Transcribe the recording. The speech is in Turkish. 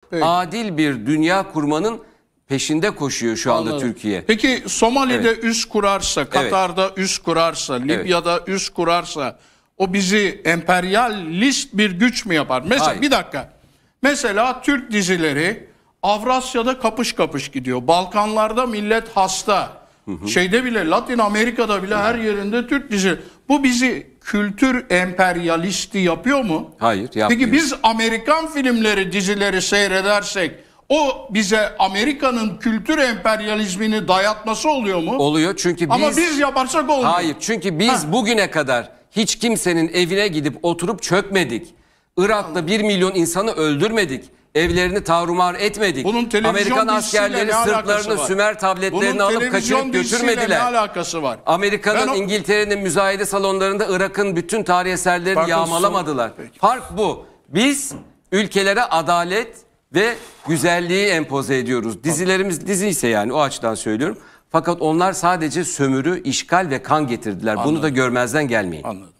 Peki. adil bir dünya kurmanın peşinde koşuyor şu anda Türkiye. Peki Somali'de üs kurarsa, Katar'da üs kurarsa, Libya'da üs kurarsa o bizi emperyalist bir güç mü yapar? Mesela Hayır. bir dakika. Mesela Türk dizileri Avrasya'da kapış kapış gidiyor. Balkanlarda millet hasta. Şeyde bile, Latin Amerika'da bile her yerinde Türk dizi. Bu bizi kültür emperyalisti yapıyor mu? Hayır, yapmıyor. Peki biz Amerikan filmleri, dizileri seyredersek o bize Amerika'nın kültür emperyalizmini dayatması oluyor mu? Oluyor çünkü biz... Ama biz yaparsak olmuyor. Hayır, çünkü biz bugüne kadar hiç kimsenin evine gidip oturup çökmedik. Irak'ta 1 milyon insanı öldürmedik. Evlerini tarumar etmedik. Amerikan askerleri sırtlarını Sümer tabletlerini alıp kaçırıp götürmediler. Ne alakası var? Amerika'nın, İngiltere'nin müzayede salonlarında Irak'ın bütün tarihi eserlerini yağmalamadılar. Fark bu. Biz ülkelere adalet ve güzelliği empoze ediyoruz. Dizilerimiz dizi ise yani o açıdan söylüyorum. Fakat onlar sadece sömürü, işgal ve kan getirdiler. Bunu da görmezden gelmeyin. Anladım.